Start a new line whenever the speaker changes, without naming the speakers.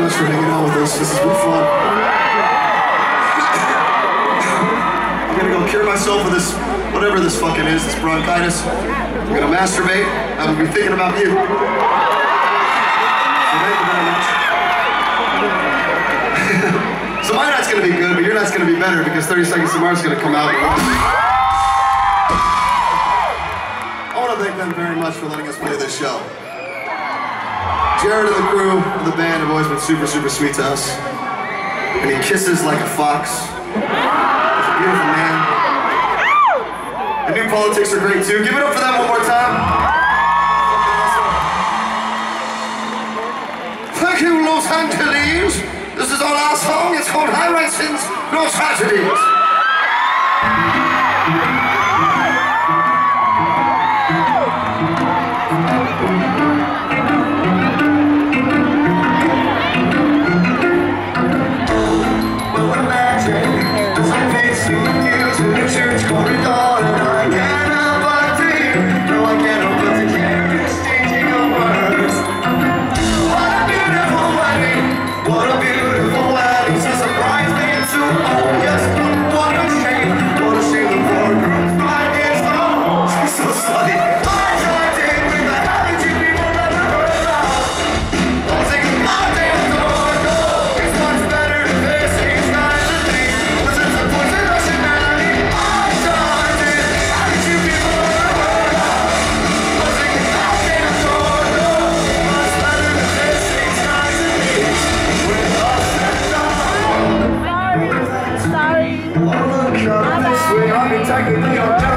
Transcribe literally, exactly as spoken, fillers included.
much for hanging out with us. This has been fun. I'm gonna go cure myself of this, whatever this fucking is, this bronchitis. I'm gonna masturbate. I'm gonna be thinking about you. So thank you very much. So my night's gonna be good, but your night's gonna be better because thirty Seconds to Mars is gonna come out. I want to thank them very much for letting us play this show. Jared and the crew and the band have always been super, super sweet to us. And he kisses like a fox. He's a beautiful man. The New Politics are great too. Give it up for them one more time. Thank you, Los Angeles. This is on our song. It's called High Races, No Tragedies.
Sorry. I've been taking